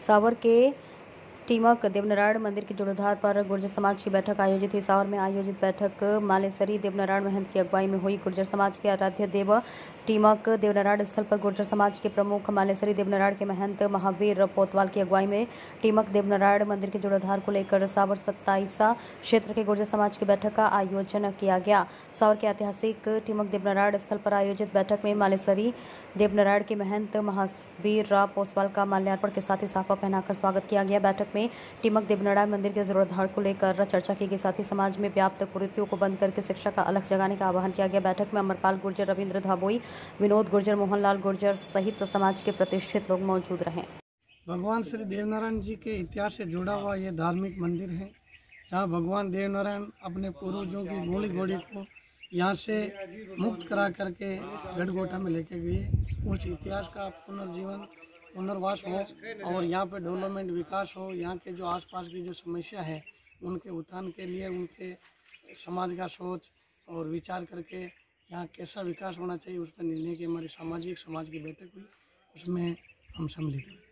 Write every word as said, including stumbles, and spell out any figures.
सावर के टीमक देवनारायण मंदिर के जीर्णोद्धार पर गुर्जर समाज की बैठक आयोजित हुई। सावर में आयोजित बैठक मालेसरी देवनारायण महंत की अगुवाई में हुई। गुर्जर समाज के आराध्य देव टीमक देवनारायण स्थल पर गुर्जर समाज के प्रमुख मालेसरी देवनारायण के महंत महावीर पोतवाल की अगुवाई में टीमक देवनारायण मंदिर के जीर्णोद्धार को लेकर सावर सत्ताईसा क्षेत्र के गुर्जर समाज की बैठक का आयोजन किया गया। सावर के ऐतिहासिक टीमक देवनारायण स्थल पर आयोजित बैठक में मालेसरी देवनारायण के महंत महावीर पोतवाल का माल्यार्पण के साथ ही साफा पहनाकर स्वागत किया गया। बैठक में टीमक देवनारायण मंदिर के जीर्णोद्धार को लेकर चर्चा की गई। साथ ही समाज में व्याप्त कुरीतियों को बंद करके शिक्षा का अलख जगाने का आह्वान किया गया। बैठक में अमरपाल गुर्जर, रविंद्र धाबोई, विनोद गुर्जर, मोहनलाल गुर्जर सहित समाज के प्रतिष्ठित लोग मौजूद रहे। भगवान श्री देवनारायण जी के इतिहास से जुड़ा हुआ ये धार्मिक मंदिर है, जहाँ भगवान देवनारायण अपने पूर्वजों की गोली घोड़ी को यहाँ से मुक्त करा करके गढ़गोटा में लेके गए। उस इतिहास का पुनर्जीवन पुनर्वास हो और यहाँ पे डेवलपमेंट विकास हो। यहाँ के जो आसपास की जो समस्या है उनके उत्थान के लिए उनके समाज का सोच और विचार करके यहाँ कैसा विकास होना चाहिए उस पर निर्णय की हमारी सामाजिक समाज की बैठक हुई, उसमें हम सम्मिलित हुए।